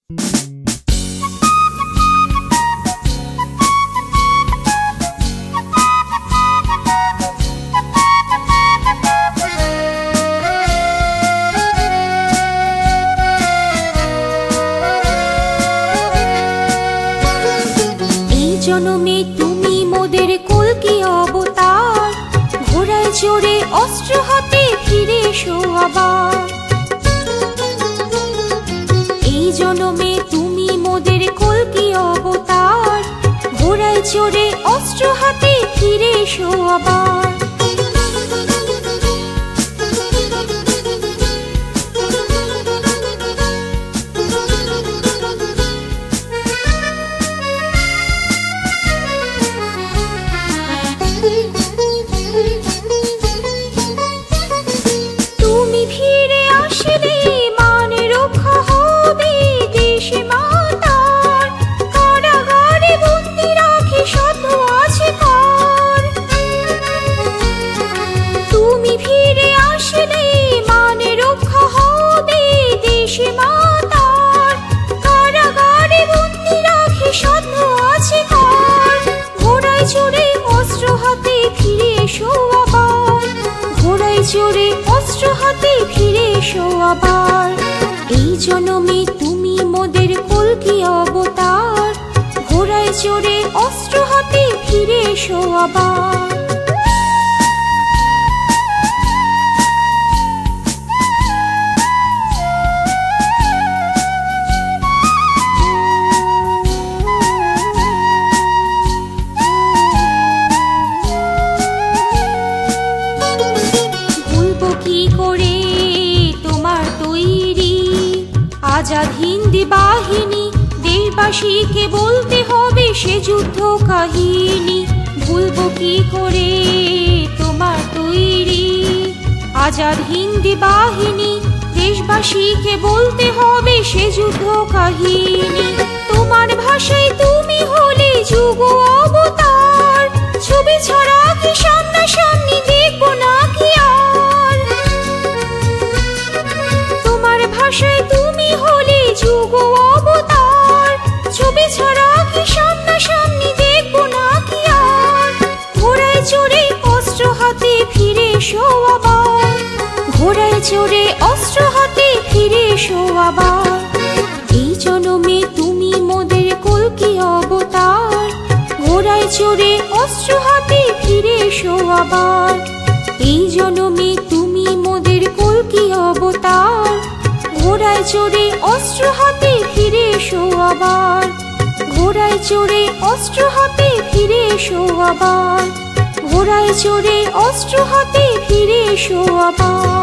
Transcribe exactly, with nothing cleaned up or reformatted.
জনমে তুমি মোদের কলকি অবতার, ঘোড়ায় চড়ে অস্ত্র হাতে ফিরে এসো আবার। এই জনমে তুমি মোদের কলকি অবতার, ঘোড়ায় চড়ে অস্ত্র হাতে ফিরে এসো আবার। চড়ে অস্ত্র হাতে ফিরে এসো আবার। এই জনমে তুমি মোদের কলকি অবতার, ঘোড়ায় চড়ে অস্ত্র হাতে ফিরে এসো আবার। আজাদ হিন্দি বাহিনী, দেশবাসীকে বলতে হবে সে যুদ্ধ কাহিনী। ভুলবো কি করে তোমার তৈরি আজাদ হিন্দি বাহিনী, দেশবাসীকে বলতে হবে সে যুদ্ধ কাহিনী। তোমার ভাষায় তুমি হলে যুগ অবতার, ছবি ছাড়া কি সামনাসামনি দেখবো না কি আর। তোমার ভাষায় তুমি হলে যুগ অবতার, ছবি ছাড়া কি সামনাসামনি দেখবো না কি আর। ঘোড়ায় চড়ে অস্ত্র হাতে ফিরে এসো আবার, ঘোড়ায় চড়ে অস্ত্র হাতে ফিরে এসো আবার। এই জনমে তুমি মোদের কলকি অবতার, ঘোড়ায় চড়ে অস্ত্র হাতে ফিরে এসো আবার। এই জনমে তুমি মোদের কলকি অবতার, ঘোড়ায় চড়ে অস্ত্র হাতে ফিরে এসো আবার। ঘোড়ায় চড়ে অস্ত্র হাতে ফিরে এসো আবার। ঘোড়ায় চড়ে অস্ত্র হাতে ফিরে এসো আবার।